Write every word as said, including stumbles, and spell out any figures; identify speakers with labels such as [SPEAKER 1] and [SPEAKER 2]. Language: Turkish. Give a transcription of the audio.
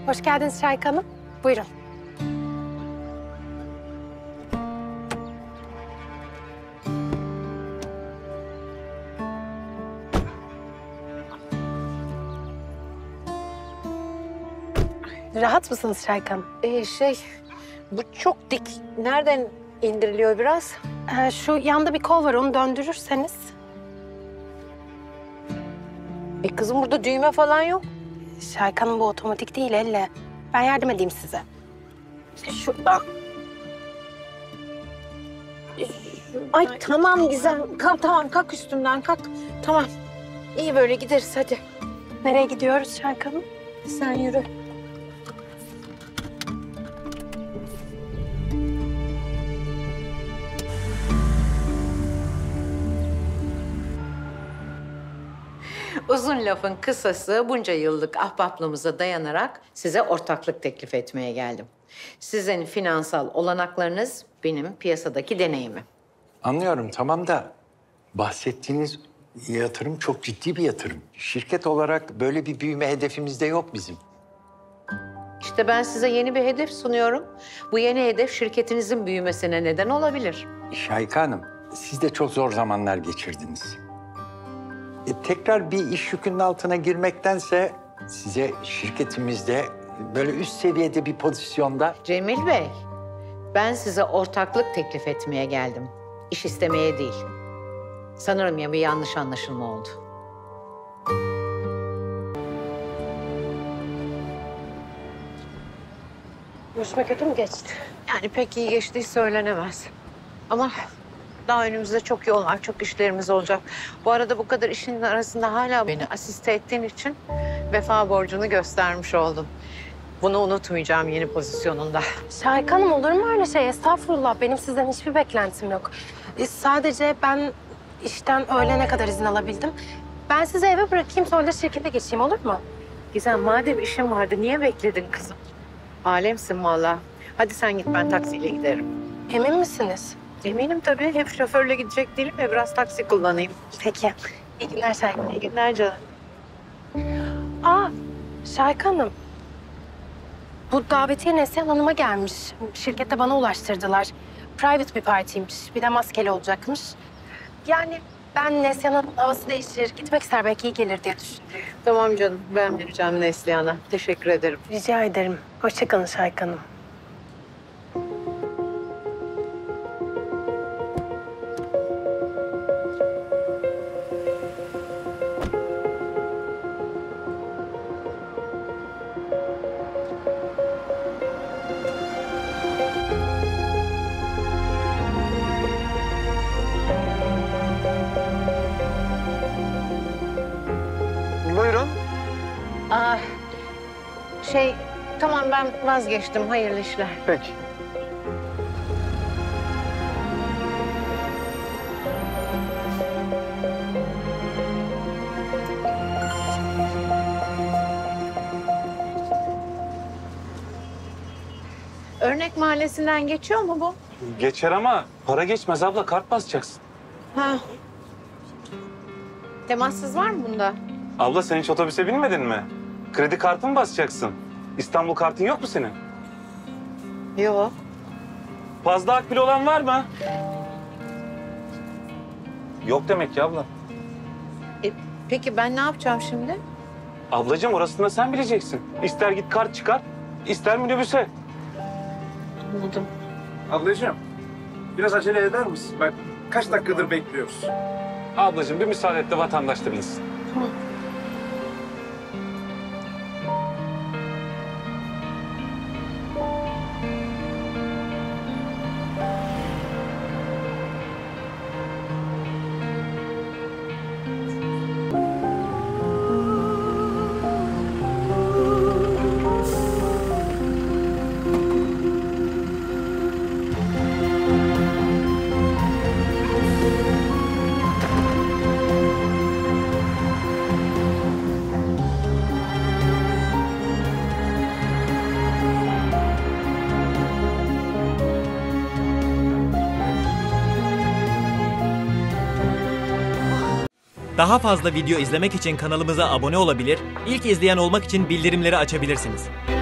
[SPEAKER 1] Hoş geldiniz Şahika Hanım. Buyurun. Rahat mısınız Şahika Hanım?
[SPEAKER 2] Ee, şey, bu çok dik. Nereden indiriliyor biraz?
[SPEAKER 1] Ee, şu yanda bir kol var, onu döndürürseniz.
[SPEAKER 2] E kızım burada düğme falan yok.
[SPEAKER 1] Şahika Hanım bu otomatik değil, elle. Ben yardım edeyim size. Şuradan.
[SPEAKER 2] Ay tamam Gizem. Kalk tamam kalk üstümden kalk. Tamam. İyi böyle gideriz hadi.
[SPEAKER 1] Nereye gidiyoruz Şahika Hanım?
[SPEAKER 2] Sen yürü. Uzun lafın kısası bunca yıllık ahbaplığımıza dayanarak size ortaklık teklif etmeye geldim. Sizin finansal olanaklarınız benim piyasadaki deneyimim.
[SPEAKER 3] Anlıyorum tamam da bahsettiğiniz yatırım çok ciddi bir yatırım. Şirket olarak böyle bir büyüme hedefimiz de yok bizim.
[SPEAKER 2] İşte ben size yeni bir hedef sunuyorum. Bu yeni hedef şirketinizin büyümesine neden olabilir.
[SPEAKER 3] Şahika Hanım, siz de çok zor zamanlar geçirdiniz. E, tekrar bir iş yükünün altına girmektense size şirketimizde böyle üst seviyede bir pozisyonda...
[SPEAKER 2] Cemil Bey, ben size ortaklık teklif etmeye geldim. İş istemeye değil. Sanırım ya bir yanlış anlaşılma oldu.
[SPEAKER 1] Görüşme kötü mü geçti?
[SPEAKER 2] Yani pek iyi geçtiği söylenemez. Ama daha önümüzde çok yol var, çok işlerimiz olacak. Bu arada bu kadar işin arasında hala beni asiste ettiğin için vefa borcunu göstermiş oldum. Bunu unutmayacağım yeni pozisyonunda.
[SPEAKER 1] Şahika Hanım olur mu öyle şey? Estağfurullah. Benim sizden hiçbir beklentim yok. E, sadece ben işten öğlene kadar izin alabildim. Ben sizi eve bırakayım, sonra da şirkete geçeyim, olur mu?
[SPEAKER 2] Gizem madem işin vardı niye bekledin kızım? Alemsin vallahi. Hadi sen git ben taksiyle giderim.
[SPEAKER 1] Emin misiniz?
[SPEAKER 2] Eminim tabii. Hep şoförle gidecek değilim ya biraz taksi kullanayım.
[SPEAKER 1] Peki. İyi günler Şahika Hanım.
[SPEAKER 2] İyi günler canım.
[SPEAKER 1] Aa, Şahika Hanım. Bu davetiye Neslihan Hanım'a gelmiş. Şirkette bana ulaştırdılar. Private bir partiymiş. Bir de maskeli olacakmış. Yani ben Neslihan Hanım'ın havası değişir, gitmek ister, belki iyi gelir diye düşündüm.
[SPEAKER 2] Tamam canım ben vereceğim Neslihan'a. Teşekkür ederim.
[SPEAKER 1] Rica ederim. Hoşça kalın Şahika Hanım.
[SPEAKER 4] Buyurun.
[SPEAKER 2] Aa, şey tamam ben vazgeçtim. Hayırlı işler.
[SPEAKER 4] Peki.
[SPEAKER 2] Örnek Mahallesi'nden geçiyor mu bu?
[SPEAKER 4] Geçer ama para geçmez abla. Kart basacaksın.
[SPEAKER 2] Ha. Temassız var mı bunda?
[SPEAKER 4] Abla sen hiç otobüse binmedin mi? Kredi kartı mı basacaksın? İstanbul kartın yok mu senin?
[SPEAKER 2] Yok.
[SPEAKER 4] Fazla akbil olan var mı? Yok demek ki abla.
[SPEAKER 2] E, peki ben ne yapacağım şimdi?
[SPEAKER 4] Ablacığım orasını da sen bileceksin. İster git kart çıkar, ister minibüse.
[SPEAKER 2] Anladım.
[SPEAKER 5] Ablacığım, biraz acele eder misin? Bak, kaç dakikadır bekliyoruz.
[SPEAKER 4] Ablacığım bir müsaade et de vatandaş da bilsin.
[SPEAKER 2] Tamam.
[SPEAKER 6] Daha fazla video izlemek için kanalımıza abone olabilir, ilk izleyen olmak için bildirimleri açabilirsiniz.